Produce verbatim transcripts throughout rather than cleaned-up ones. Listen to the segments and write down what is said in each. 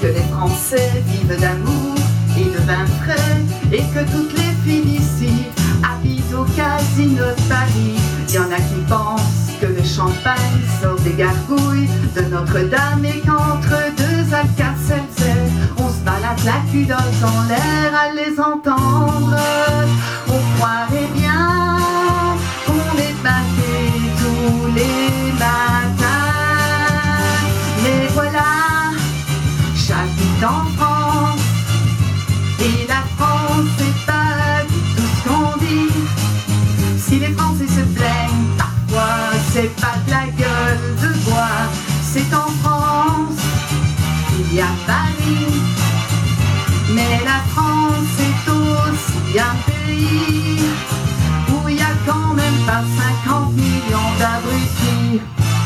que les Français vivent d'amour et de vin frais, et que toutes les filles d'ici habitent au casino de Paris. Il y en a qui pensent que le champagne sort des gargouilles de Notre-Dame, et qu'entre deux Alka-Seltzer on se balade la culotte en l'air à les entendre. On croirait bien qu'on est batté tous les matins, mais voilà, j'habite en France, et la France c'est pas du tout ce qu'on dit. Si les Français se plaignent parfois, c'est pas de la gueule de bois, c'est en France qu'il y a Paris. Mais la France est aussi un pays où il y a quand même pas cinquante millions d'abrutis.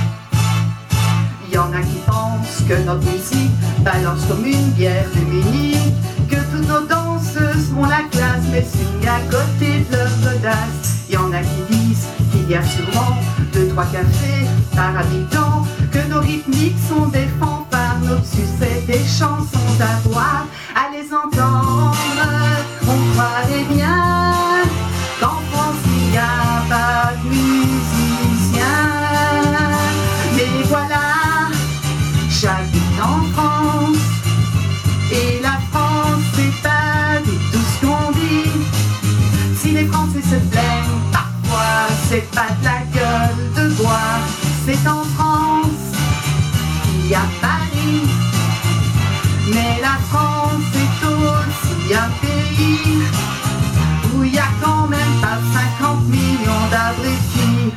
Il y en a qui pensent que notre musique balance comme une bière de Munich, que toutes nos danseuses font la classe mais signent à côté de leur audace. Il y en a qui disent qu'il y a sûrement deux, trois cafés par habitant, que nos rythmiques sont des fanfares, nos succès des chansons à boire. À les entendre, on croirait bien qu'en France il n'y a pas de musiciens. Mais voilà, j'habite en France, et la France c'est pas du tout ce qu'on dit. Si les Français se plaignent parfois, c'est pas de la gueule de bois, c'est en France qu'il y a Paris. Mais la France est aussi un pays où il y a quand même pas cinquante millions d'abrutis.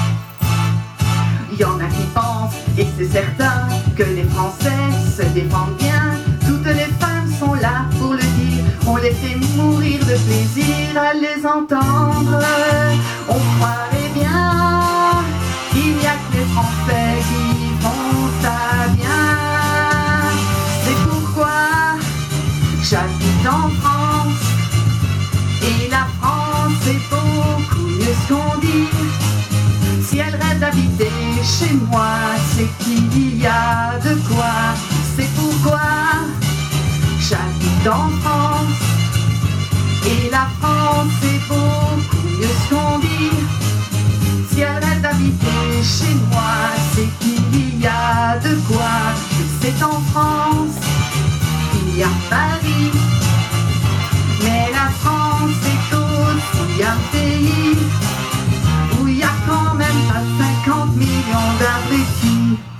Il y en a qui pensent, et c'est certain, que les Français se défendent bien. Toutes les femmes sont là pour le dire, on les fait mourir de plaisir à les entendre. On croirait bien qu'il n'y a que les Français qui font ça bien. C'est pourquoi j'habite en France, et la France est beaucoup mieux ce qu'on dit. Si elle rêve d'habiter chez moi, c'est qu'il y a de quoi. C'est pourquoi j'habite en France, et la France est beaucoup mieux ce qu'on dit. Si elle rêve d'habiter chez moi, c'est qu'il y a de quoi. C'est en France qu'il y a Paris, mais la France est aussi un pays où il y a quand même pas cinquante millions d'abrutis.